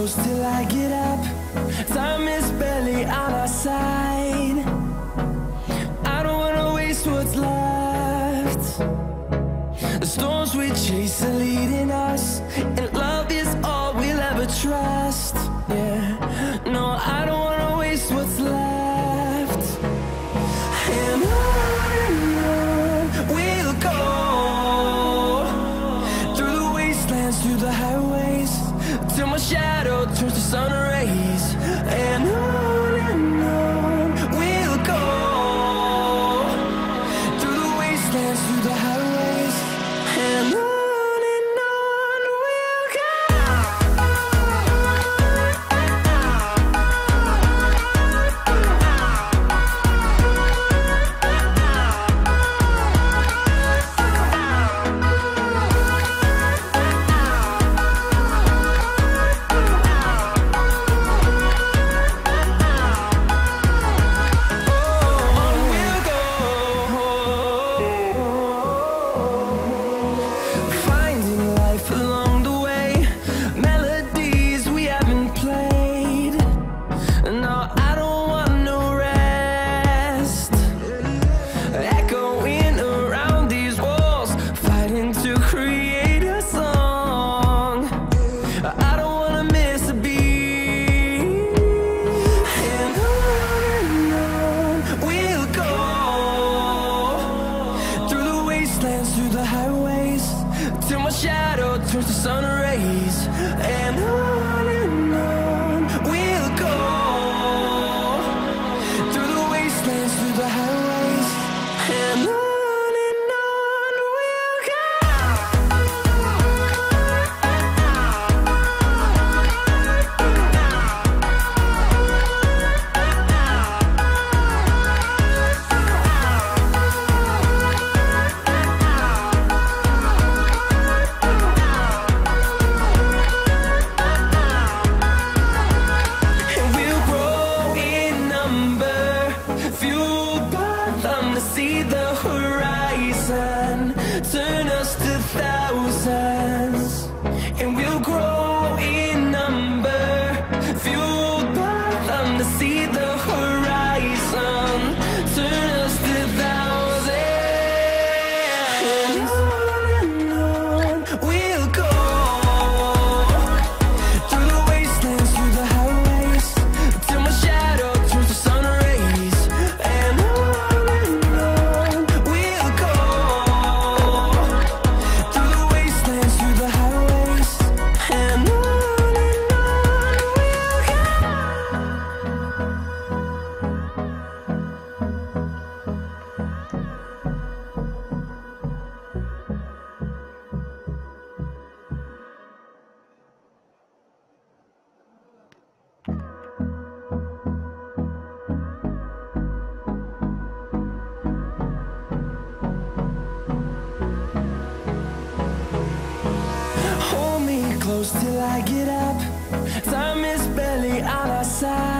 close till I get up. Time is barely on our side. I don't wanna waste what's left. The storms we chase are leading us, and love is all we'll ever trust. Yeah, no, I don't wanna waste what's left. And on we'll go, through the wastelands, through the highways, till my shadow turns to sun rays. And on we'll go, through the wastelands, through the highways, and on we'll go. Through the highways, till my shadow turns to sun rays. And on we'll go, through the wastelands, through the highways, and on we'll go. See the horizon turn us to thousands, and we'll grow in number, fueled by them. To see the horizon turn us to thousands, and on we'll go, through the wastelands, through the highways, till my shadow turns to sun rays. And close till I get up. Time is barely on our side.